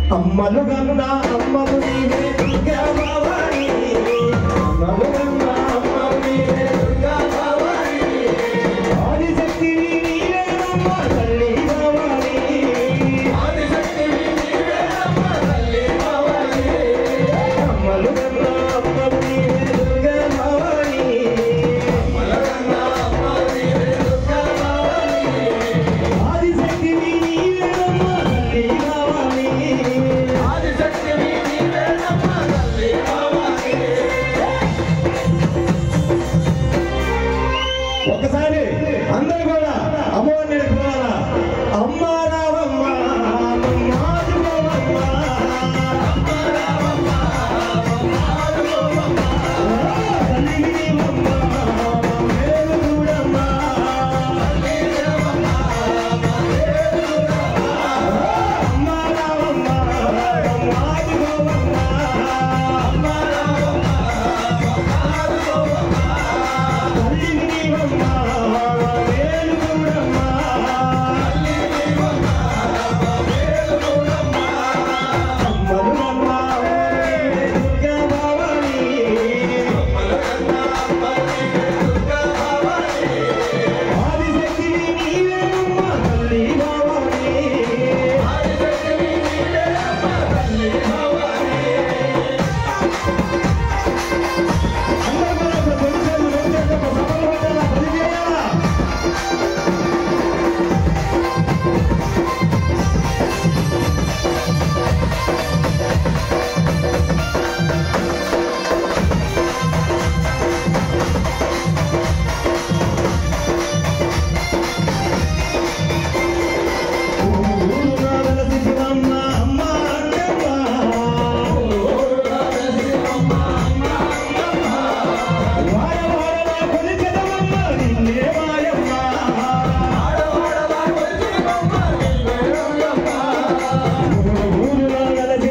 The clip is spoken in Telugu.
అమ్మలు గన్నా అమ్మలు నీవే దుర్గా భవాని అమ్మలు గన్నా అమ్మలు నీవే దుర్గా భవాని ఆదిశక్తివి నీవేనమ్మ తల్లి భవాని ఆదిశక్తివి నీవేనమ్మ తల్లి భవాని అమ్మలు గన్నా అమ్మలు నీవే దుర్గా భవాని అమ్మలు గన్నా అమ్మలు నీవే దుర్గా భవాని ఆదిశక్తివి నీవేనమ్మ తల్లి భవాని ఆదిశక్తివి నీవేనమ్మ తల్లి భవాని. ఒకసారి అందరూ కూడా అమ్మవారిని పిలవాలా? అమ్మ రావమ్మ మాధవమ్మ అమ్మ రావమ్మ మాధవమ్మ తల్లి నీవమ్మ మేలు చూడమ్మ తల్లి నీవమ్మ మేలు చూడమ్మ అమ్మ రావమ్మ మాధవమ్మ అమ్మ రావమ్మ మాధవమ్మ తల్లి నీవమ్మ మేలు చూడమ్మ తల్లి నీవమ్మ మేలు చూడమ్మ అమ్మలు అమ్మ దుర్గా భవాని అమ్మలు అమ్మ దుర్గా భవాని ఆదిశక్తివి నీవేనమ్మ తల్లి భవాని ఆదిశక్తివి నీవేనమ్మ తల్లి భవాని. అందరూ కూడా పొజిషన్లు వచ్చేటప్పుడు సభలు పెట్టాలా? పని చేయాలా? ఊరునా వెలసి శివమ్మ అమ్మ అంటమ్మ ఊరునా వెలసి శివమ్మ అమ్మ అంటమ్మ వాడవాడలా కొలిచెదవమ్మ నిన్నే మాయమ్మ వాడవాడలా కొలిచెదవమ్మ నిన్నే మాయమ్మ ఊరునా వెలసి